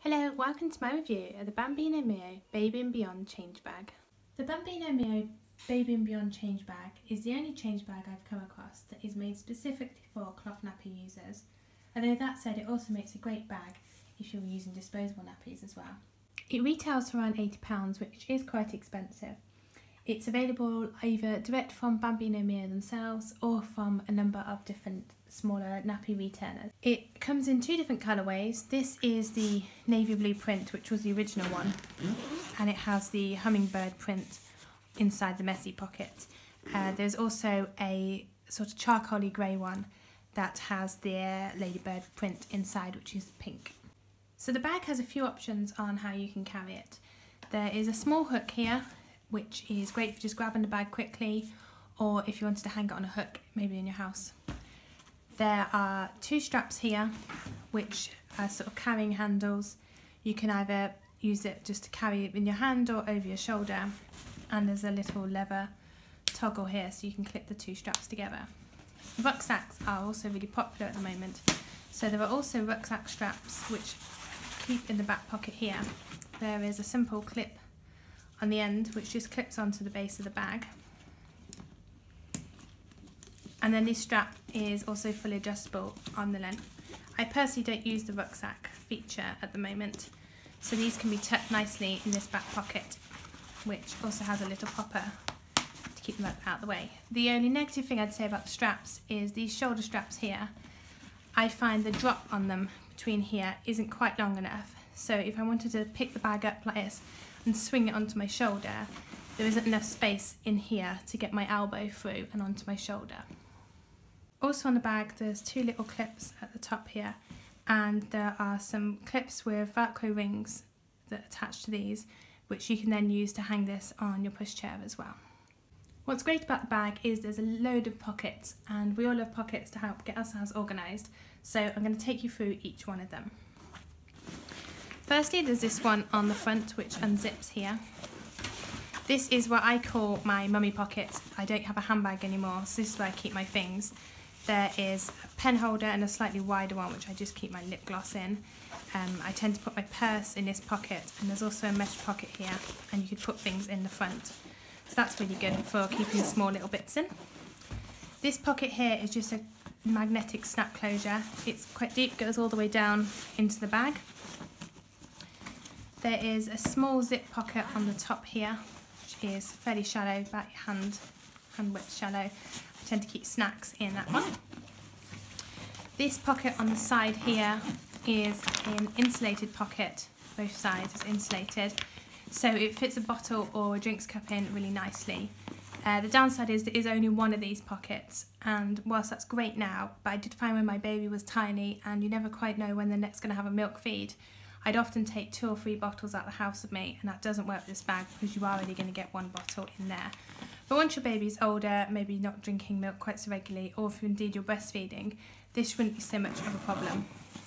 Hello, welcome to my review of the Bambino Mio Baby Beyond change bag. The Bambino Mio Baby Beyond change bag is the only change bag I've come across that is made specifically for cloth nappy users. Although that said, it also makes a great bag if you're using disposable nappies as well. It retails for around £80, which is quite expensive. It's available either direct from Bambino Mio themselves or from a number of different smaller nappy retailers. It comes in two different colourways. This is the navy blue print, which was the original one, and it has the hummingbird print inside the messy pocket. There's also a sort of charcoaly grey one that has the ladybird print inside, which is pink. So the bag has a few options on how you can carry it. There is a small hook here, which is great for just grabbing the bag quickly, or if you wanted to hang it on a hook, maybe in your house. There are two straps here, which are sort of carrying handles. You can either use it just to carry it in your hand or over your shoulder, and there's a little lever toggle here so you can clip the two straps together. Rucksacks are also really popular at the moment, so there are also rucksack straps which keep in the back pocket here. There is a simple clip on the end which just clips onto the base of the bag, and then this strap is also fully adjustable on the length. I personally don't use the rucksack feature at the moment, so these can be tucked nicely in this back pocket, which also has a little popper to keep them out of the way. The only negative thing I'd say about the straps is these shoulder straps here. I find the drop on them between here isn't quite long enough, so if I wanted to pick the bag up like this and swing it onto my shoulder, there isn't enough space in here to get my elbow through and onto my shoulder. Also on the bag there's two little clips at the top here, and there are some clips with Velcro rings that attach to these, which you can then use to hang this on your pushchair as well. What's great about the bag is there's a load of pockets, and we all love pockets to help get ourselves organised, so I'm going to take you through each one of them. Firstly, there's this one on the front which unzips here. This is what I call my mummy pocket. I don't have a handbag anymore, so this is where I keep my things. There is a pen holder and a slightly wider one which I just keep my lip gloss in. I tend to put my purse in this pocket, and there's also a mesh pocket here, and you could put things in the front. So that's really good for keeping small little bits in. This pocket here is just a magnetic snap closure. It's quite deep, goes all the way down into the bag. There is a small zip pocket on the top here, which is fairly shallow, about your hand width shallow. I tend to keep snacks in that one. This pocket on the side here is an insulated pocket. Both sides is insulated, so it fits a bottle or a drinks cup in really nicely. The downside is there is only one of these pockets, and whilst that's great now, but I did find when my baby was tiny and you never quite know when they're next going to have a milk feed, I'd often take 2 or 3 bottles out of the house with me, and that doesn't work with this bag because you are only going to get one bottle in there. But once your baby's older, maybe not drinking milk quite so regularly, or if indeed you're breastfeeding, this wouldn't be so much of a problem.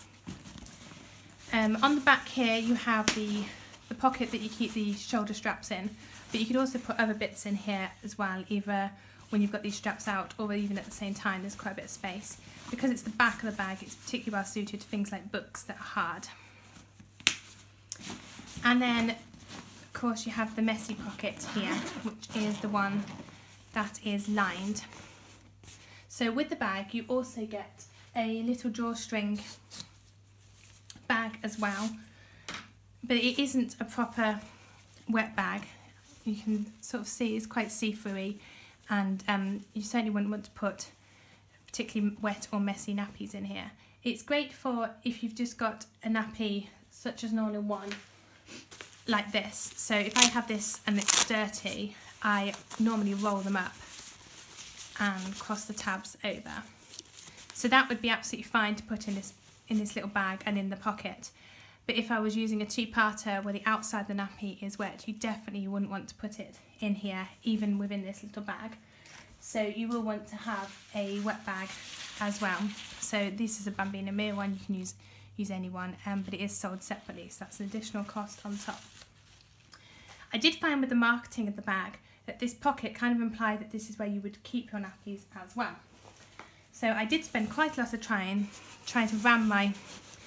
On the back here you have the pocket that you keep the shoulder straps in, but you could also put other bits in here as well, either when you've got these straps out or even at the same time. There's quite a bit of space. Because it's the back of the bag, it's particularly well suited to things like books that are hard. And then of course you have the messy pocket here, which is the one that is lined. So with the bag you also get a little drawstring bag as well, but it isn't a proper wet bag. You can sort of see it's quite see-through-y, and you certainly wouldn't want to put particularly wet or messy nappies in here. It's great for if you've just got a nappy such as an all-in-one like this. So if I have this and it's dirty, I normally roll them up and cross the tabs over. So that would be absolutely fine to put in this little bag and in the pocket. But if I was using a two-parter where the outside of the nappy is wet, you definitely wouldn't want to put it in here, even within this little bag. So you will want to have a wet bag as well. So this is a Bambino Mio one, you can use any one, but it is sold separately, so that's an additional cost on top. I did find with the marketing of the bag that this pocket kind of implied that this is where you would keep your nappies as well. So I did spend quite a lot of trying to ram my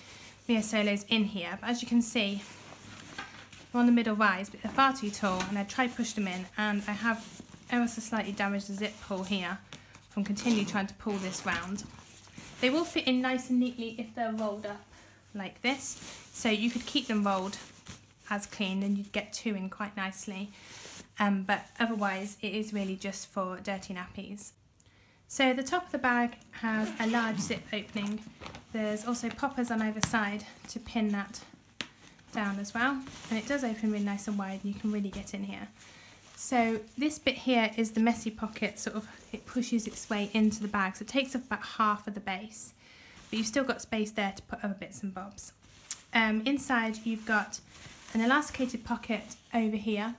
Mio Solos in here, but as you can see, they're on the middle rise, but they're far too tall, and I tried to push them in, and I have ever so slightly damaged the zip pull here from continually trying to pull this round. They will fit in nice and neatly if they're rolled up like this, so you could keep them rolled as clean and you'd get two in quite nicely, but otherwise it is really just for dirty nappies. So the top of the bag has a large zip opening. There's also poppers on either side to pin that down as well, and it does open really nice and wide and you can really get in here. So this bit here is the messy pocket, sort of, it pushes its way into the bag, so it takes up about half of the base, but you've still got space there to put other bits and bobs. Inside you've got an elasticated pocket over here.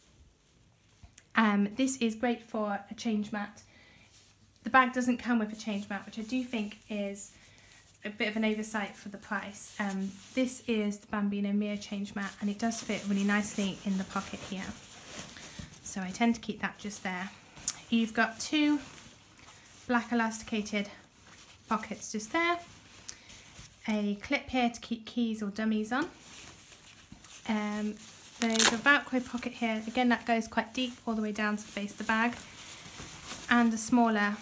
This is great for a change mat. The bag doesn't come with a change mat, which I do think is a bit of an oversight for the price. This is the Bambino Mio change mat, and it does fit really nicely in the pocket here. So I tend to keep that just there. You've got two black elasticated pockets just there. A clip here to keep keys or dummies on. There's a Velcro pocket here, again that goes quite deep all the way down to the base of the bag, and a smaller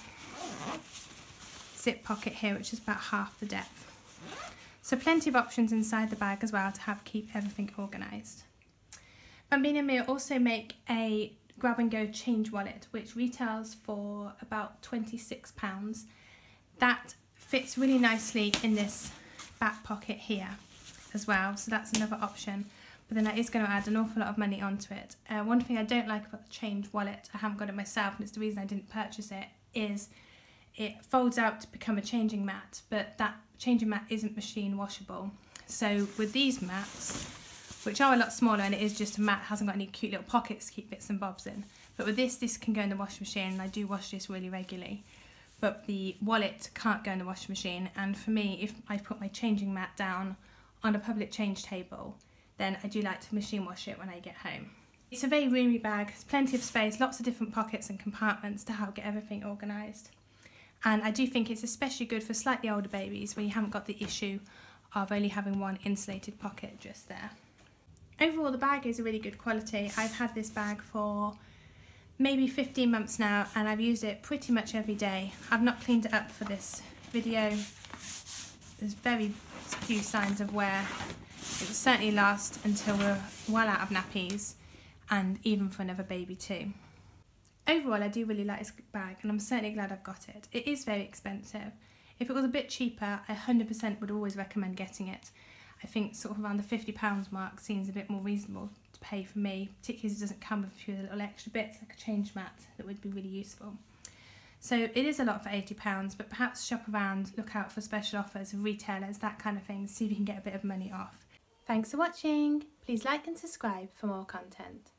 zip pocket here which is about half the depth. So plenty of options inside the bag as well to keep everything organised. Bambino Mio also make a grab and go change wallet which retails for about £26. That fits really nicely in this back pocket here as well, so that's another option, but then that is going to add an awful lot of money onto it. One thing I don't like about the change wallet, I haven't got it myself and it's the reason I didn't purchase it, is it folds out to become a changing mat, but that changing mat isn't machine washable. So with these mats, which are a lot smaller and it is just a mat, hasn't got any cute little pockets to keep bits and bobs in, but with this can go in the washing machine, and I do wash this really regularly. But the wallet can't go in the washing machine, and for me, if I put my changing mat down on a public change table, then I do like to machine wash it when I get home. It's a very roomy bag, there's plenty of space, lots of different pockets and compartments to help get everything organised. And I do think it's especially good for slightly older babies where you haven't got the issue of only having one insulated pocket just there. Overall, the bag is a really good quality. I've had this bag for maybe 15 months now and I've used it pretty much every day. I've not cleaned it up for this video. There's very few signs of wear. It will certainly last until we're well out of nappies, and even for another baby too. Overall, I do really like this bag and I'm certainly glad I've got it. It is very expensive. If it was a bit cheaper, I 100% would always recommend getting it. I think sort of around the £50 mark seems a bit more reasonable to pay for me, particularly as it doesn't come with a few little extra bits like a change mat that would be really useful. So it is a lot for £80, but perhaps shop around, look out for special offers of retailers, that kind of thing, see if you can get a bit of money off. Thanks for watching. Please like and subscribe for more content.